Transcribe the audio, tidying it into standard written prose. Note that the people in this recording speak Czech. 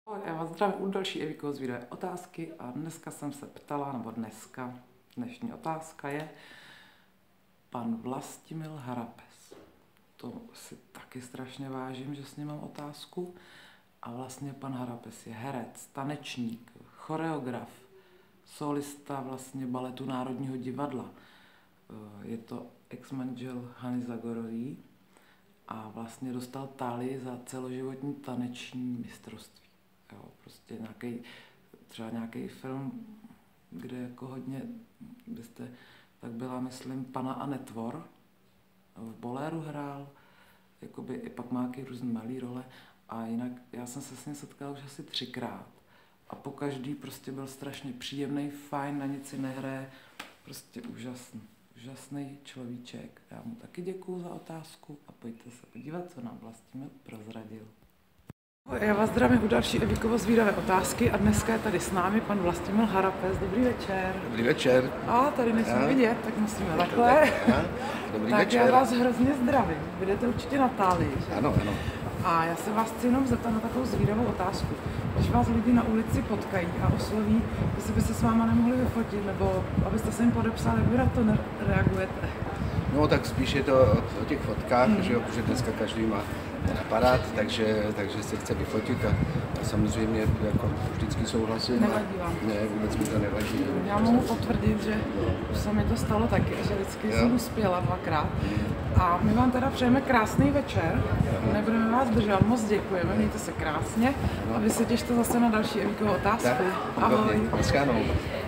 Já vás zdravím u další Evíko z videa otázky a dneska jsem se ptala, nebo dnešní otázka je pan Vlastimil Harapes. To si taky strašně vážím, že s ním mám otázku. A vlastně pan Harapes je herec, tanečník, choreograf, solista vlastně baletu Národního divadla. Je to ex-manžel Hany Zagorový a vlastně dostal Tálii za celoživotní taneční mistrovství. Jo, prostě třeba nějaký film, kde jako hodně byste, tak byla, myslím, Pana a netvor, v Boléru hrál, jakoby i pak má nějaký různý malý role a jinak já jsem se s ním setkal už asi 3krát a pokaždý prostě byl strašně příjemný, fajn, na nic si nehraje, prostě úžasný človíček. Já mu taky děkuju za otázku a pojďte se podívat, co nám Vlastimil prozradil. Já vás zdravím u další Evíkovo zvídavé otázky a dneska je tady s námi pan Vlastimil Harapes. Dobrý večer. Dobrý večer. A tady nejsme vidět, tak musíme takhle. Dobrý tak večer. Já vás hrozně zdravím. Vy jdete určitě na Tálii, že? Ano, ano. A já se vás chci jenom zeptat na takovou zvídavou otázku. Když vás lidi na ulici potkají a osloví, jestli by se s váma nemohli vyfotit, nebo abyste se jim podepsali, jak vy na to reagujete? No tak spíš je to o těch fotkách, že jo, protože dneska každý má aparát, takže se chce vyfotit a samozřejmě jako vždycky souhlasím. Nevadí vám? Ne, vůbec mi to nevadí. Já mohu potvrdit, že už se mi to stalo taky, že vždycky jsem uspěla 2krát. A my vám teda přejeme krásný večer, nebudeme vás držet, moc děkujeme, mějte se krásně a vy se těšte zase na další Evíkovo otázku. Tak, Ahoj. Naschledanou.